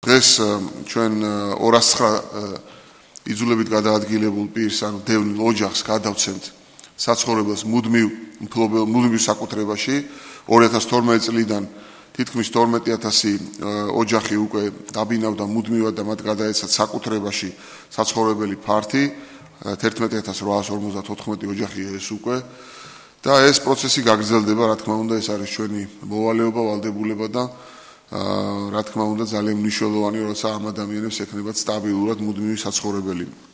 დღეს ჩვენ 209 იძულებით გადაადგილებულ პირს, ანუ დევნილ ოჯახს გადავცემთ საცხოვრებელს მუდმივ საკუთრებაში. 2012 წლიდან თითქმის 12000 ოჯახი უკვე დაბინავდა მუდმივად და მათ გადაეცათ საკუთრებაში საცხოვრებელი ფართი. 11854 ოჯახი ეს უკვე და ეს პროცესი გაგრძელდება, რა თქმა უნდა, ეს არის ჩვენი მოვალეობა, ვალდებულება და რა თქმა უნდა ძალიან მნიშვნელოვანია, როცა ამ ადამიანებს ექნებათ სტაბილურად მუდმივი საცხოვრებელი.